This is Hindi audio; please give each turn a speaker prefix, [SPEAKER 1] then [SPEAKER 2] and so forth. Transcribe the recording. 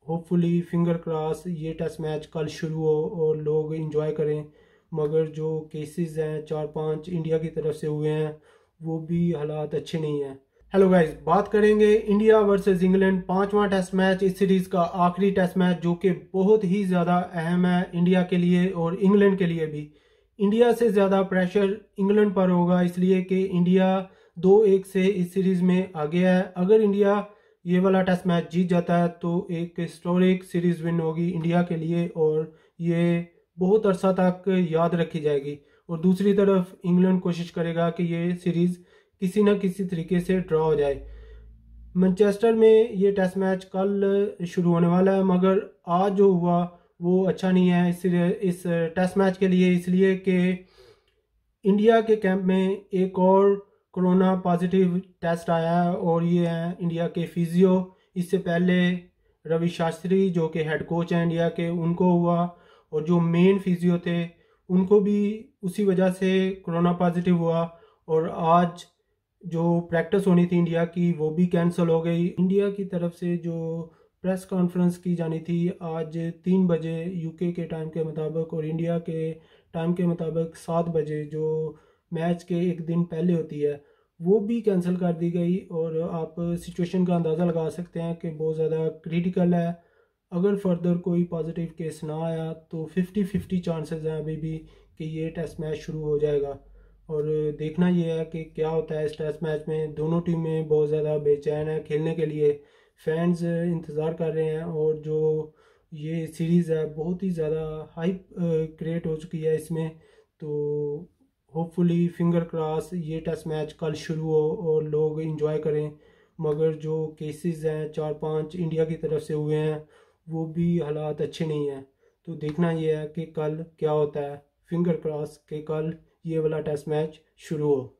[SPEAKER 1] होपफुली फिंगर क्रॉस ये टेस्ट मैच कल शुरू हो और लोग इंजॉय करें। मगर जो केसेस हैं 4-5 इंडिया की तरफ से हुए हैं वो भी हालात अच्छे नहीं हैं। हेलो गाइस, बात करेंगे इंडिया वर्सेस इंग्लैंड, पांचवा टेस्ट मैच, इस सीरीज का आखिरी टेस्ट मैच जो कि बहुत ही ज़्यादा अहम है इंडिया के लिए और इंग्लैंड के लिए भी। इंडिया से ज़्यादा प्रेशर इंग्लैंड पर होगा इसलिए कि इंडिया 2-1 से इस सीरीज में आगे है। अगर इंडिया ये वाला टेस्ट मैच जीत जाता है तो एक हिस्टोरिक सीरीज विन होगी इंडिया के लिए और ये बहुत अरसा तक याद रखी जाएगी। और दूसरी तरफ इंग्लैंड कोशिश करेगा कि ये सीरीज किसी न किसी तरीके से ड्रॉ हो जाए। मैनचेस्टर में ये टेस्ट मैच कल शुरू होने वाला है मगर आज जो हुआ वो अच्छा नहीं है इस टेस्ट मैच के लिए, इसलिए कि इंडिया के कैंप में एक और कोरोना पॉजिटिव टेस्ट आया है और ये हैं इंडिया के फिजियो। इससे पहले रवि शास्त्री जो कि हेड कोच हैं इंडिया के, उनको हुआ और जो मेन फिजियो थे उनको भी उसी वजह से कोरोना पॉजिटिव हुआ। और आज जो प्रैक्टिस होनी थी इंडिया की वो भी कैंसिल हो गई। इंडिया की तरफ से जो प्रेस कॉन्फ्रेंस की जानी थी आज 3 बजे यूके के टाइम के मुताबिक और इंडिया के टाइम के मुताबिक 7 बजे, जो मैच के एक दिन पहले होती है, वो भी कैंसिल कर दी गई। और आप सिचुएशन का अंदाज़ा लगा सकते हैं कि बहुत ज़्यादा क्रिटिकल है। अगर फर्दर कोई पॉजिटिव केस ना आया तो 50-50 चांसेस हैं अभी भी कि ये टेस्ट मैच शुरू हो जाएगा। और देखना ये है कि क्या होता है इस टेस्ट मैच में। दोनों टीमें बहुत ज़्यादा बेचैन है खेलने के लिए, फैंस इंतज़ार कर रहे हैं और जो ये सीरीज़ है बहुत ही ज़्यादा हाइप क्रिएट हो चुकी है इसमें। तो होपफुली फिंगर क्रॉस ये टेस्ट मैच कल शुरू हो और लोग इंजॉय करें। मगर जो केसेस हैं 4-5 इंडिया की तरफ से हुए हैं वो भी हालात अच्छे नहीं हैं। तो देखना ये है कि कल क्या होता है। फिंगर क्रॉस के कल ये वाला टेस्ट मैच शुरू हो।